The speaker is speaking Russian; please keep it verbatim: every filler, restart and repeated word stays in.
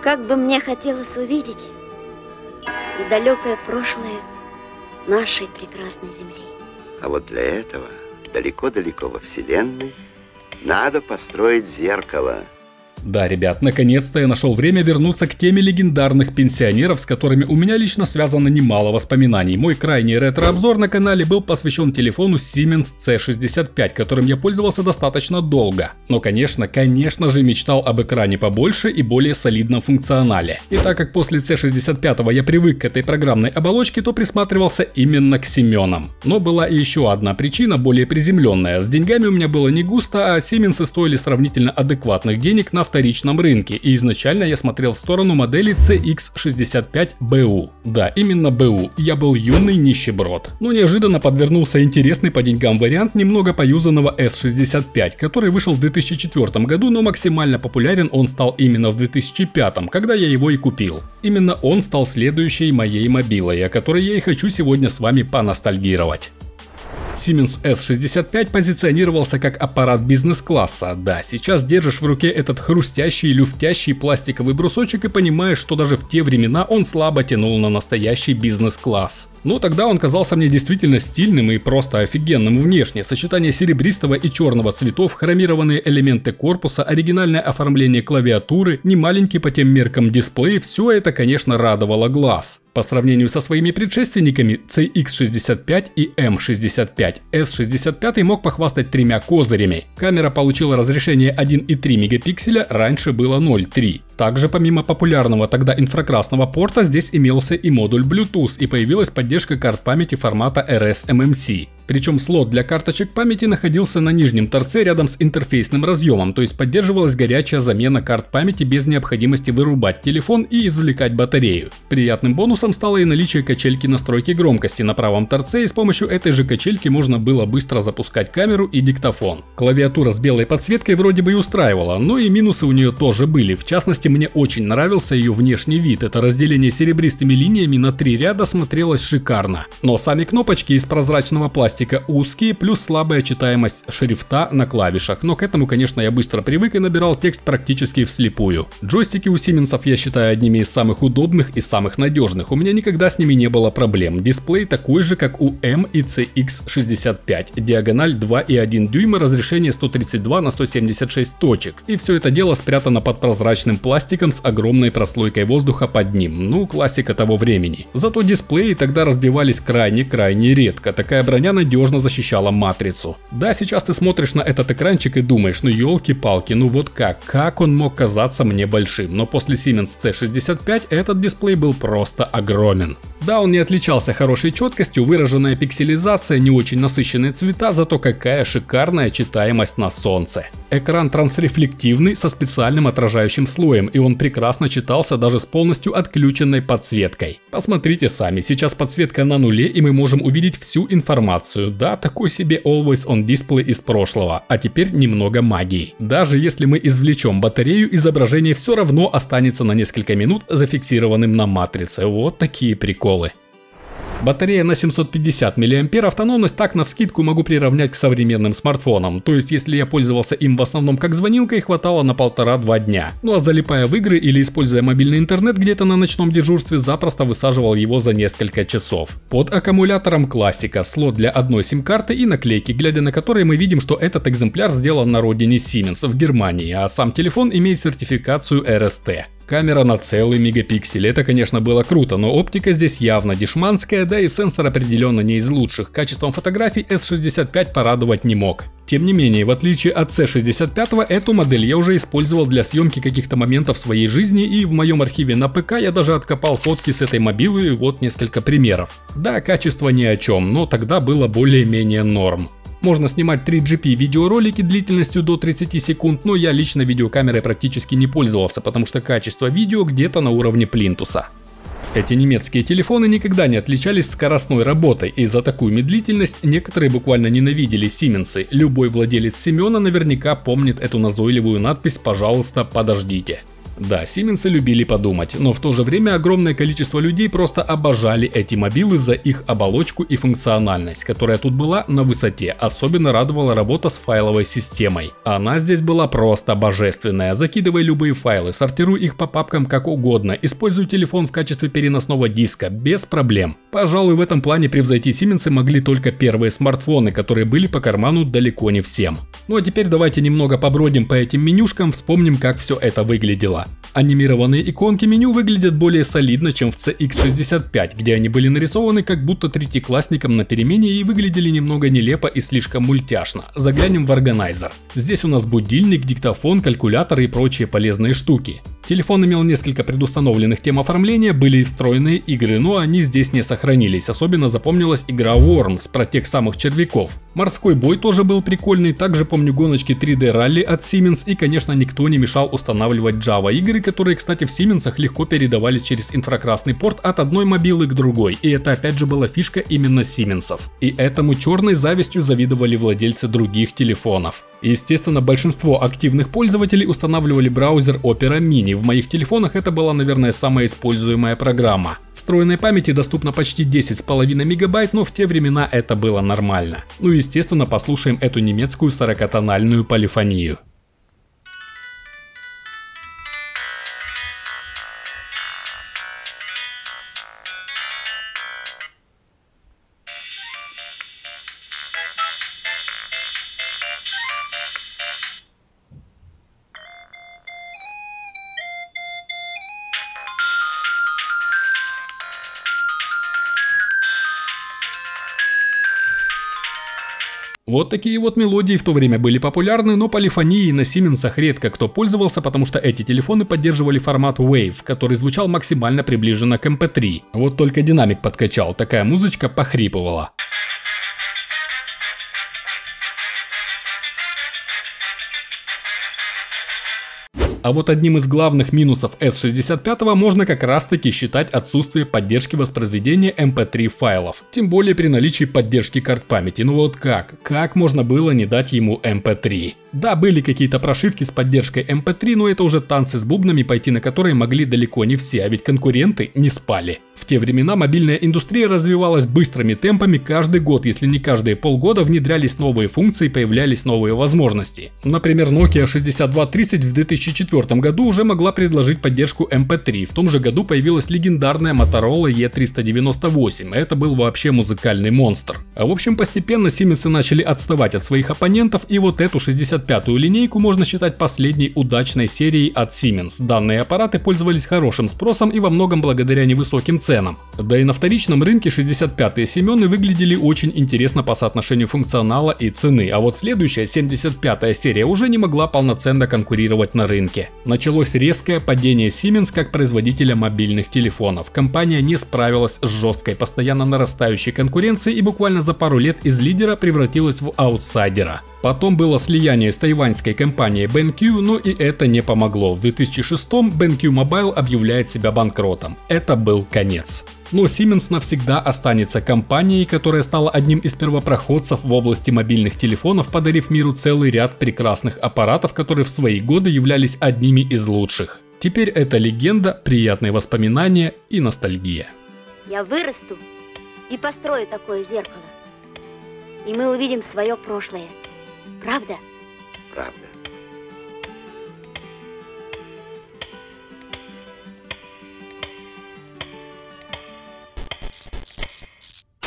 Как бы мне хотелось увидеть далекое прошлое нашей прекрасной Земли. А вот для этого далеко-далеко во Вселенной надо построить зеркало. Да, ребят, наконец-то я нашел время вернуться к теме легендарных пенсионеров, с которыми у меня лично связано немало воспоминаний. Мой крайний ретро-обзор на канале был посвящен телефону Siemens си шестьдесят пять, которым я пользовался достаточно долго. Но, конечно, конечно же мечтал об экране побольше и более солидном функционале. И так как после си шестьдесят пять я привык к этой программной оболочке, то присматривался именно к Семенам. Но была и еще одна причина, более приземленная. С деньгами у меня было не густо, а Siemens стоили сравнительно адекватных денег на вторичном рынке, и изначально я смотрел в сторону модели си икс шестьдесят пять би ю. Да, именно би ю. Я был юный нищеброд. Но неожиданно подвернулся интересный по деньгам вариант немного поюзанного эс шестьдесят пять, который вышел в две тысячи четвёртом году, но максимально популярен он стал именно в две тысячи пятом, когда я его и купил. Именно он стал следующей моей мобилой, о которой я и хочу сегодня с вами поностальгировать. Siemens эс шестьдесят пять позиционировался как аппарат бизнес-класса. Да, сейчас держишь в руке этот хрустящий, люфтящий пластиковый брусочек и понимаешь, что даже в те времена он слабо тянул на настоящий бизнес-класс. Но тогда он казался мне действительно стильным и просто офигенным внешне. Сочетание серебристого и черного цветов, хромированные элементы корпуса, оригинальное оформление клавиатуры, немаленький по тем меркам дисплей — все это, конечно, радовало глаз. По сравнению со своими предшественниками си икс шестьдесят пять и эм шестьдесят пять, эс шестьдесят пять мог похвастать тремя козырями. Камера получила разрешение один и три мегапикселя, раньше было ноль целых три. Также помимо популярного тогда инфракрасного порта, здесь имелся и модуль Bluetooth, и появилась поддержка карт памяти формата эр эс эм эм си. Причем слот для карточек памяти находился на нижнем торце рядом с интерфейсным разъемом, то есть поддерживалась горячая замена карт памяти без необходимости вырубать телефон и извлекать батарею. Приятным бонусом стало и наличие качельки настройки громкости на правом торце, и с помощью этой же качельки можно было быстро запускать камеру и диктофон. Клавиатура с белой подсветкой вроде бы и устраивала, но и минусы у нее тоже были. В частности, мне очень нравился ее внешний вид. Это разделение серебристыми линиями на три ряда смотрелось шикарно. Но сами кнопочки из прозрачного пластика узкие, плюс слабая читаемость шрифта на клавишах, но к этому, конечно, я быстро привык и набирал текст практически вслепую. Джойстики у Сименсов я считаю одними из самых удобных и самых надежных, у меня никогда с ними не было проблем. Дисплей такой же, как у эм и си икс шестьдесят пять, диагональ два и один дюйма, разрешение сто тридцать два на сто семьдесят шесть точек, и все это дело спрятано под прозрачным пластиком с огромной прослойкой воздуха под ним, ну классика того времени. Зато дисплеи тогда разбивались крайне-крайне редко, такая броня надежно защищала матрицу. Да, сейчас ты смотришь на этот экранчик и думаешь, ну елки-палки, ну вот как, как он мог казаться мне большим, но после Siemens си шестьдесят пять этот дисплей был просто огромен. Да, он не отличался хорошей четкостью, выраженная пикселизация, не очень насыщенные цвета, зато какая шикарная читаемость на солнце. Экран трансрефлективный со специальным отражающим слоем, и он прекрасно читался даже с полностью отключенной подсветкой. Посмотрите сами, сейчас подсветка на нуле, и мы можем увидеть всю информацию. Да, такой себе Always On Display из прошлого, а теперь немного магии. Даже если мы извлечем батарею, изображение все равно останется на несколько минут зафиксированным на матрице. Вот такие приколы. Батарея на семьсот пятьдесят миллиампер, автономность так навскидку могу приравнять к современным смартфонам. То есть, если я пользовался им в основном как звонилкой, хватало на полтора-два дня. Ну а залипая в игры или используя мобильный интернет где-то на ночном дежурстве, запросто высаживал его за несколько часов. Под аккумулятором классика, слот для одной сим-карты и наклейки, глядя на которые мы видим, что этот экземпляр сделан на родине Siemens в Германии, а сам телефон имеет сертификацию эр эс ти. Камера на целый мегапиксель, это, конечно, было круто, но оптика здесь явно дешманская, да и сенсор определенно не из лучших. Качеством фотографий эс шестьдесят пять порадовать не мог. Тем не менее, в отличие от си шестьдесят пять, эту модель я уже использовал для съемки каких-то моментов своей жизни, и в моем архиве на ПК я даже откопал фотки с этой мобилы, вот несколько примеров. Да, качество ни о чем, но тогда было более-менее норм. Можно снимать три джи пи видеоролики длительностью до тридцати секунд, но я лично видеокамерой практически не пользовался, потому что качество видео где-то на уровне плинтуса. Эти немецкие телефоны никогда не отличались скоростной работой, и за такую медлительность некоторые буквально ненавидели Siemens. Любой владелец Семена наверняка помнит эту назойливую надпись «Пожалуйста, подождите». Да, Siemens любили подумать, но в то же время огромное количество людей просто обожали эти мобилы за их оболочку и функциональность, которая тут была на высоте. Особенно радовала работа с файловой системой. Она здесь была просто божественная. Закидывай любые файлы, сортируй их по папкам как угодно, используй телефон в качестве переносного диска, без проблем. Пожалуй, в этом плане превзойти Siemens могли только первые смартфоны, которые были по карману далеко не всем. Ну а теперь давайте немного побродим по этим менюшкам, вспомним, как все это выглядело. Анимированные иконки меню выглядят более солидно, чем в си икс шестьдесят пять, где они были нарисованы как будто третьеклассникам на перемене и выглядели немного нелепо и слишком мультяшно. Заглянем в Organizer. Здесь у нас будильник, диктофон, калькулятор и прочие полезные штуки. Телефон имел несколько предустановленных тем оформления, были и встроенные игры, но они здесь не сохранились. Особенно запомнилась игра Worms про тех самых червяков. Морской бой тоже был прикольный, также помню гоночки три дэ ралли от Siemens, и конечно никто не мешал устанавливать Java игры, которые, кстати, в Siemens легко передавались через инфракрасный порт от одной мобилы к другой, и это опять же была фишка именно Siemens. И этому черной завистью завидовали владельцы других телефонов. Естественно, большинство активных пользователей устанавливали браузер Opera Mini. В моих телефонах это была, наверное, самая используемая программа. Встроенной памяти доступно почти десять с половиной мегабайт, но в те времена это было нормально. Ну и естественно, послушаем эту немецкую сорокатональную полифонию. Вот такие вот мелодии в то время были популярны, но полифонией на Siemens редко кто пользовался, потому что эти телефоны поддерживали формат Wave, который звучал максимально приближенно к эм пэ три. Вот только динамик подкачал, такая музычка похрипывала. А вот одним из главных минусов эс шестьдесят пять можно как раз таки считать отсутствие поддержки воспроизведения эм пэ три файлов. Тем более при наличии поддержки карт памяти. Ну вот как? Как можно было не дать ему эм пэ три? Да, были какие-то прошивки с поддержкой эм пэ три, но это уже танцы с бубнами, пойти на которые могли далеко не все, а ведь конкуренты не спали. В те времена мобильная индустрия развивалась быстрыми темпами, каждый год, если не каждые полгода, внедрялись новые функции, появлялись новые возможности. Например, Nokia шестьдесят два тридцать в две тысячи четвёртом году уже могла предложить поддержку эм пэ три, в том же году появилась легендарная Motorola и триста девяносто восемь, это был вообще музыкальный монстр. А в общем, постепенно Siemens начали отставать от своих оппонентов, и вот эту шестьдесят пятую линейку можно считать последней удачной серией от Siemens. Данные аппараты пользовались хорошим спросом и во многом благодаря невысоким ценам. Да и на вторичном рынке шестьдесят пятые Семены выглядели очень интересно по соотношению функционала и цены, а вот следующая семьдесят пятая серия уже не могла полноценно конкурировать на рынке. Началось резкое падение Siemens как производителя мобильных телефонов. Компания не справилась с жесткой, постоянно нарастающей конкуренцией и буквально за пару лет из лидера превратилась в аутсайдера. Потом было слияние с тайваньской компанией BenQ, но и это не помогло. В две тысячи шестом BenQ Mobile объявляет себя банкротом. Это был конец. Но Siemens навсегда останется компанией, которая стала одним из первопроходцев в области мобильных телефонов, подарив миру целый ряд прекрасных аппаратов, которые в свои годы являлись одними из лучших. Теперь это легенда, приятные воспоминания и ностальгия. Я вырасту и построю такое зеркало, и мы увидим свое прошлое. Правда? Правда.